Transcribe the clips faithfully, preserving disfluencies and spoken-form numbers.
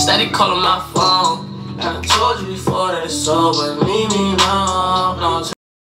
Steady calling my phone. And I told you before that it's over. Leave me now. No.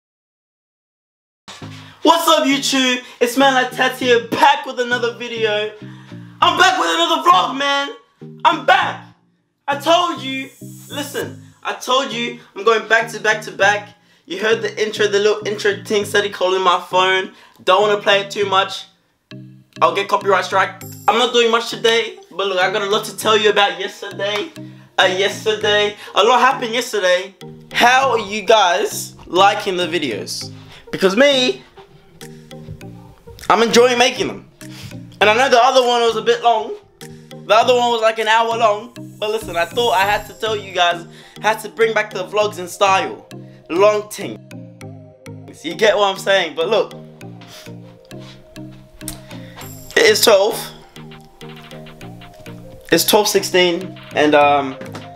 What's up, YouTube? It's Man Like Tats here, back with another video. I'm back with another vlog, man. I'm back. I told you. Listen, I told you I'm going back to back to back. You heard the intro, the little intro thing, steady calling my phone. Don't want to play it too much. I'll get copyright strike. I'm not doing much today, but look, I got a lot to tell you about yesterday. Uh, yesterday, a lot happened yesterday. How are you guys liking the videos? Because me, I'm enjoying making them. And I know the other one was a bit long. The other one was like an hour long. But listen, I thought I had to tell you guys, I had to bring back the vlogs in style. Long thing. So you get what I'm saying? But look, it is twelve. It's twelve sixteen, and um,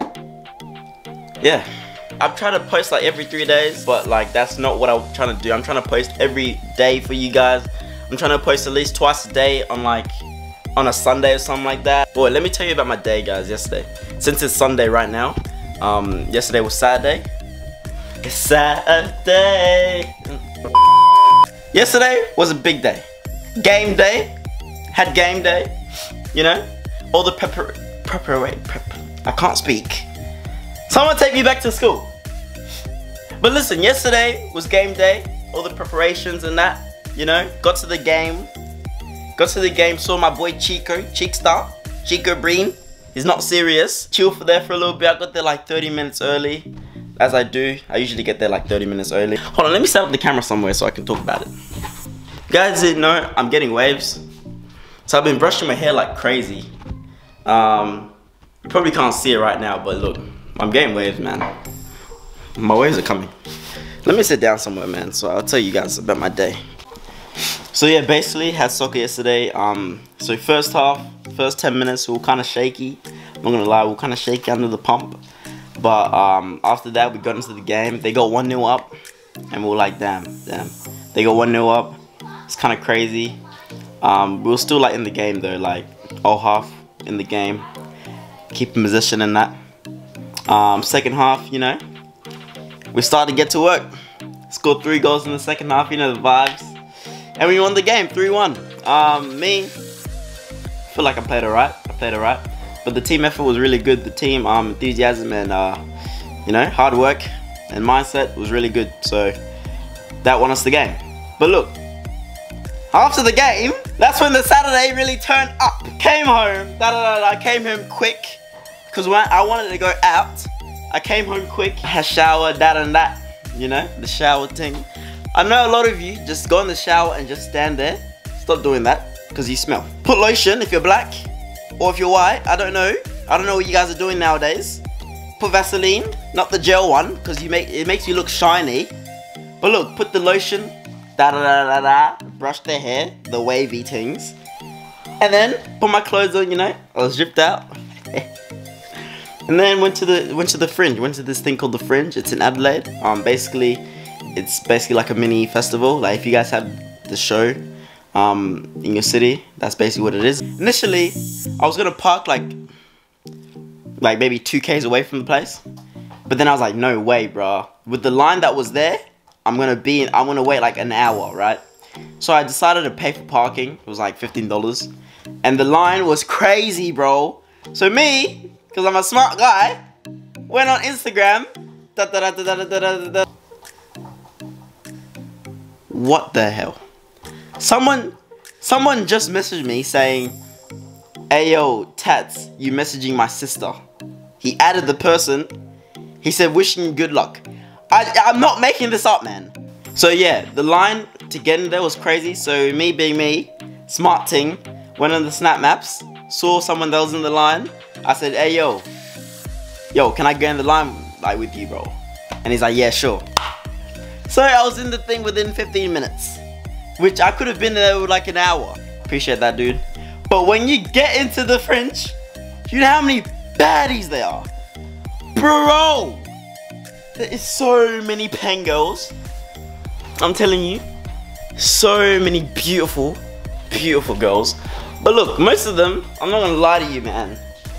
yeah. I'm trying to post like every three days, but like that's not what I'm trying to do. I'm trying to post every day for you guys. I'm trying to post at least twice a day on like on a Sunday or something like that. Boy, let me tell you about my day, guys. Yesterday, since it's Sunday right now, um, yesterday was Saturday. It's Saturday. Yesterday was a big day. Game day. Had game day. You know, all the prepar preparation. Prep I can't speak. Someone take me back to school. But listen, yesterday was game day. All the preparations and that. You know, got to the game. Got to the game. Saw my boy Chico, Cheekstar, Chico Breen. He's not serious. Chill for there for a little bit. I got there like thirty minutes early. As I do, I usually get there like thirty minutes early. Hold on, let me set up the camera somewhere so I can talk about it. You guys didn't know, I'm getting waves. So I've been brushing my hair like crazy. Um, you probably can't see it right now, but look, I'm getting waves, man. My waves are coming. Let me sit down somewhere, man, so I'll tell you guys about my day. So yeah, basically had soccer yesterday. Um, so first half, first ten minutes, we were kind of shaky. I'm not gonna lie, we were kind of shaky under the pump. But um, after that, we got into the game. They got one nil up, and we were like, damn, damn. They got one nil up. It's kind of crazy. Um, we were still like in the game though, like all half in the game, keeping position and that. Um, second half, you know, we started to get to work. Scored three goals in the second half, you know the vibes, and we won the game three one. Um, me, feel like I played alright. I played alright. But the team effort was really good. The team um, enthusiasm and uh, you know, hard work and mindset was really good. So that won us the game. But look, after the game, that's when the Saturday really turned up. Came home. Da, da, da, da, I came home quick because when I wanted to go out, I came home quick. I had shower, that and that. You know, the shower thing. I know a lot of you just go in the shower and just stand there. Stop doing that because you smell. Put lotion if you're black. Or if you're white, I don't know. I don't know what you guys are doing nowadays. Put Vaseline, not the gel one, because you make it makes you look shiny. But look, put the lotion, da da da da da. Brush the hair, the wavy things, and then put my clothes on. You know, I was dripped out. And then went to the went to the Fringe. Went to this thing called the Fringe. It's in Adelaide. Um, basically, it's basically like a mini festival. Like if you guys have the show. Um, in your city, that's basically what it is. Initially, I was gonna park like, like maybe two K's away from the place, but then I was like, no way, bro. With the line that was there, I'm gonna be, in, I'm gonna wait like an hour, right? So I decided to pay for parking. It was like fifteen dollars, and the line was crazy, bro. So me, because I'm a smart guy, went on Instagram. Da, da, da, da, da, da, da, da. What the hell? Someone, someone just messaged me saying, hey yo, Tats, you messaging my sister. He added the person. He said, wishing you good luck. I, I'm not making this up, man. So yeah, the line to get in there was crazy. So me being me, smart thing, went on the Snap Maps, saw someone that was in the line. I said, hey yo, yo, can I get in the line like with you, bro? And he's like, yeah, sure. So I was in the thing within fifteen minutes. Which I could have been there with like an hour. Appreciate that, dude. But when you get into the Fringe, you know how many baddies there are? Bro! There is so many pen girls. I'm telling you. So many beautiful, beautiful girls. But look, most of them, I'm not gonna lie to you, man.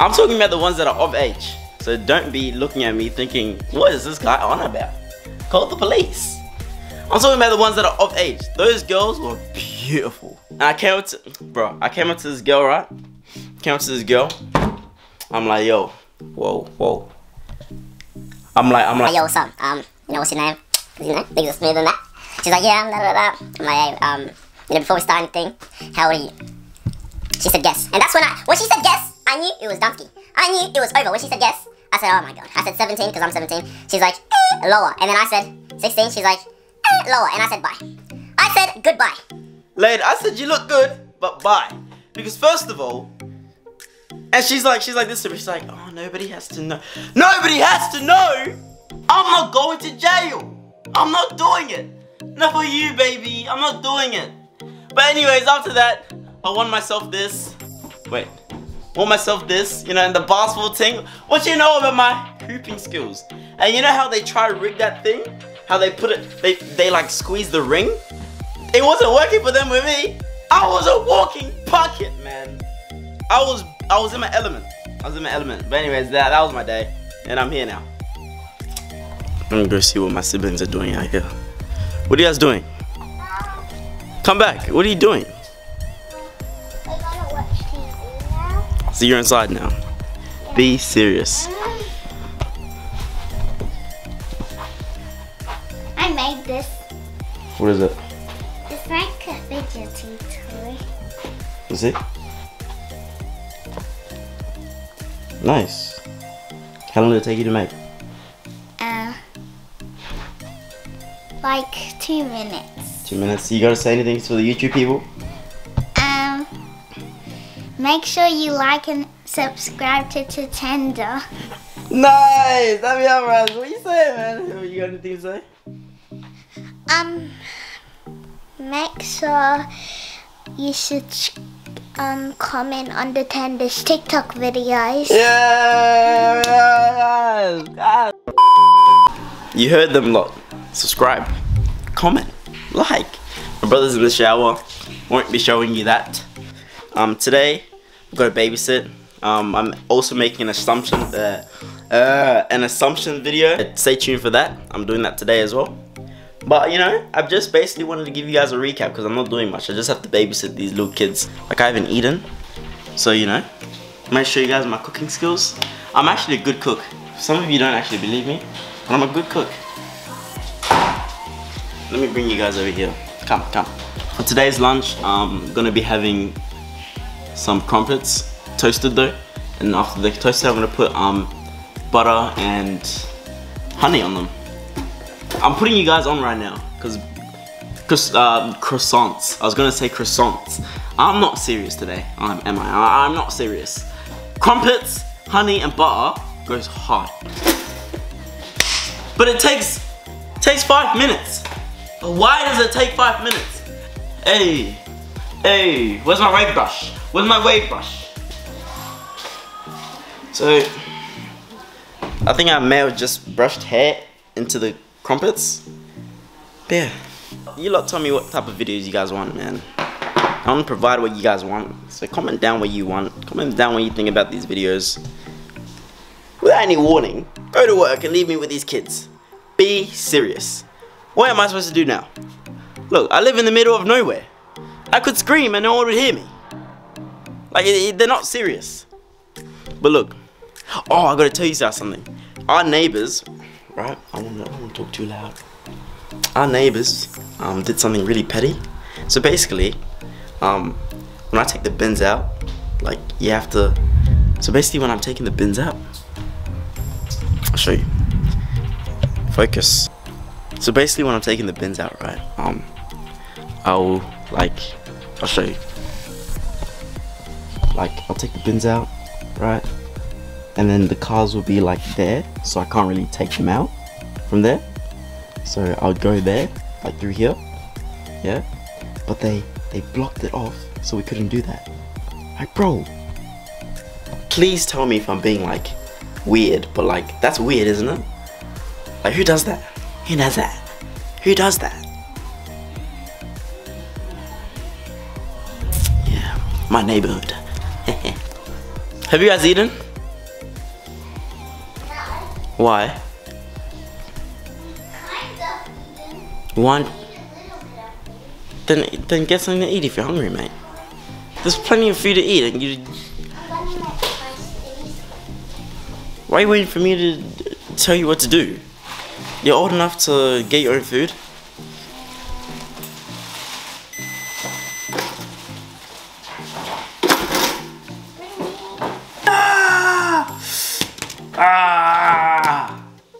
I'm talking about the ones that are of age. So don't be looking at me thinking, what is this guy on about? Call the police. I'm talking about the ones that are of age. Those girls were beautiful. And I came up to, bro, I came up to this girl, right? Came up to this girl. I'm like, yo, whoa, whoa. I'm like, I'm like, hey, yo, what's up? Um, you know, what's your name? You know, think you're smoother than that? She's like, yeah, da da da. I'm like, hey, um, you know, before we start anything, how are you? She said, guess. And that's when I, when she said guess, I knew it was Dunsky. I knew it was over. When she said guess, I said, oh my god. I said seventeen, because I'm seventeen. She's like, eh, lower. And then I said sixteen. She's like, eh, lower. And I said, bye. I said, goodbye. Lady, I said, you look good, but bye. Because first of all, and she's like, she's like this to me. She's like, oh, nobody has to know. Nobody has to know. I'm not going to jail. I'm not doing it. Not for you, baby. I'm not doing it. But anyways, after that, I won myself this. Wait. Won myself this, you know, and the basketball thing. What you know about my hooping skills? And you know how they try to rig that thing? How they put it, they, they like squeeze the ring? It wasn't working for them with me. I was a walking pocket, man. I was, I was in my element. I was in my element. But anyways, that, that was my day. And I'm here now. I'm gonna go see what my siblings are doing out here. What are you guys doing? Come back. What are you doing? We're gonna watch T V now. So you're inside now. Yeah. Be serious. I made this. What is it? It's like a fidgety toy. Is it? Nice. How long did it take you to make? Uh, like two minutes. Two minutes. You gotta say anything to the YouTube people? Um, make sure you like and subscribe to Tatenda. Nice! That'd be alright. What you say, man? You got anything to say? Um, make sure you should um comment on the Tenda's TikTok videos. Yeah! Yeah. You heard them lot. Subscribe, comment, like. My brother's in the shower. Won't be showing you that. Um, today I've got to babysit. Um, I'm also making an assumption. Uh, uh, an assumption video. Stay tuned for that. I'm doing that today as well. But you know, I've just basically wanted to give you guys a recap because I'm not doing much. I just have to babysit these little kids. Like I haven't eaten, so you know, I'm gonna show you guys my cooking skills. I'm actually a good cook. Some of you don't actually believe me, but I'm a good cook. Let me bring you guys over here. Come, come. For today's lunch, I'm gonna be having some crumpets, toasted though, and after they're toasted, I'm gonna put um butter and honey on them. I'm putting you guys on right now, cause, cause uh, croissants. I was gonna say croissants. I'm not serious today. I'm, am I? I? I'm not serious. Crumpets, honey, and butter goes hard. But it takes takes five minutes. Why does it take five minutes? Hey, hey, where's my wave brush? Where's my wave brush? So, I think I may have just brushed hair into the crumpets. But yeah, you lot tell me what type of videos you guys want, man. I want to provide what you guys want. So comment down what you want. Comment down what you think about these videos. Without any warning, go to work and leave me with these kids. Be serious. What am I supposed to do now? Look, I live in the middle of nowhere. I could scream and no one would hear me. Like, it, it, they're not serious. But look. Oh, I gotta tell you guys something. Our neighbors, right? I don't want to talk too loud. Our neighbors um, did something really petty. So basically, um, when I take the bins out, like, you have to... So basically, when I'm taking the bins out, I'll show you. Focus. So basically when I'm taking the bins out, right, um, I'll, like, I'll show you. Like, I'll take the bins out, right, and then the cars will be, like, there, so I can't really take them out from there. So I'll go there, like, through here, yeah, but they, they blocked it off, so we couldn't do that. Like, bro, please tell me if I'm being, like, weird, but, like, that's weird, isn't it? Like, who does that? Who does that? Who does that? Yeah, my neighborhood. Have you guys eaten? Why? Why? Then, then get something to eat if you're hungry, mate. There's plenty of food to eat, and you. Why are you waiting for me to tell you what to do? You're old enough to get your own food. Ah! Ah!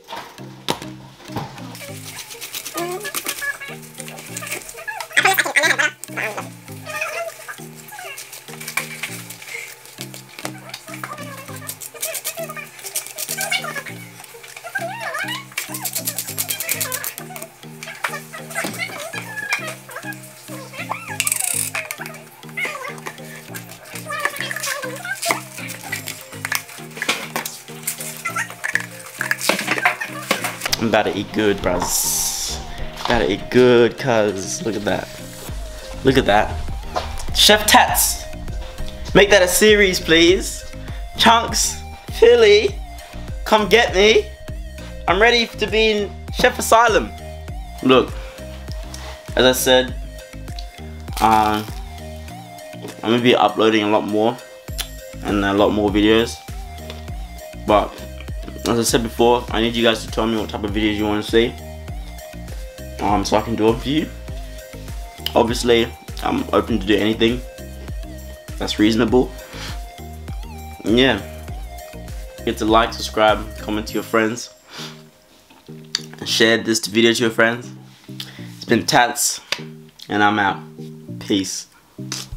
I'm about to eat good, bros. About to eat good, cuz. Look at that. Look at that. Chef Tats. Make that a series, please. Chunks, Philly, come get me. I'm ready to be in Chef Asylum. Look, as I said, um, I'm gonna be uploading a lot more and a lot more videos. But as I said before, I need you guys to tell me what type of videos you want to see, um, so I can do it for you. Obviously, I'm open to do anything that's reasonable. And yeah, get to like, subscribe, comment to your friends, and share this video to your friends. It's been Tats, and I'm out. Peace.